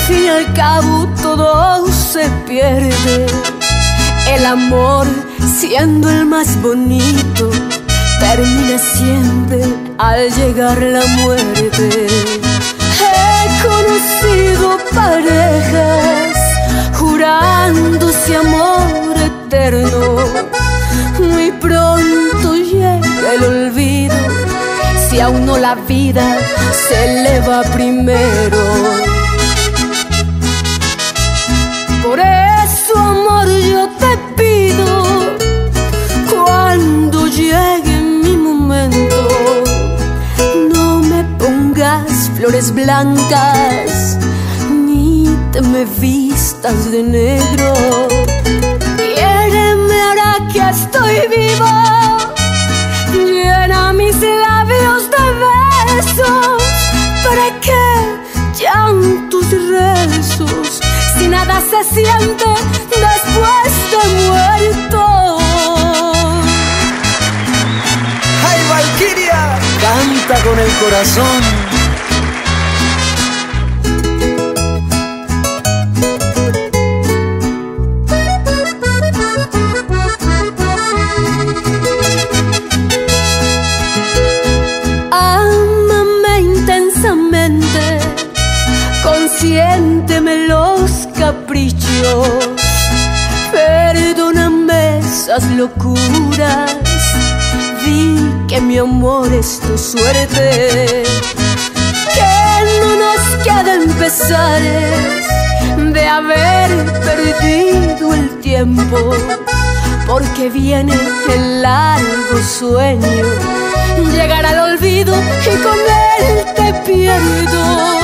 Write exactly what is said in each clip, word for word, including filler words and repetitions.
fin y al cabo todo se pierde. El amor, siendo el más bonito, termina siempre al llegar la muerte. He conocido parejas jurándose amor eterno. Muy pronto llega el olvido, si a uno la vida se le va primero. Por eso, amor, yo te pido, cuando llegue mi momento, no me pongas flores blancas, ni te me vistas de negro. Quiéreme ahora que estoy vivo, llena mis labios de besos. ¿Para qué llantos y rezos si nada se siente después de muerto? ¡Ay, Valquiria! Canta con el corazón. Consiénteme los caprichos, perdóname esas locuras, di que mi amor es tu suerte, que no nos queden pesares de haber perdido el tiempo, porque viene el largo sueño, llegar al olvido y con él te pierdo.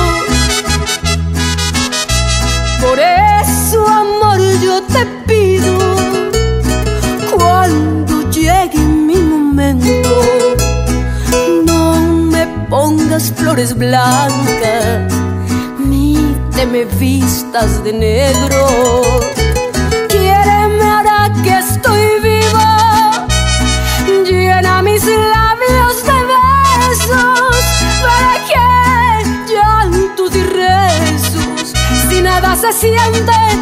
Por eso, amor, yo te pido, cuando llegue mi momento, no me pongas flores blancas, ni te me vistas de negro. Quiéreme ahora que estoy vivo, llena mis labios de besos. ¿Para qué llantos y rezos si nada se siente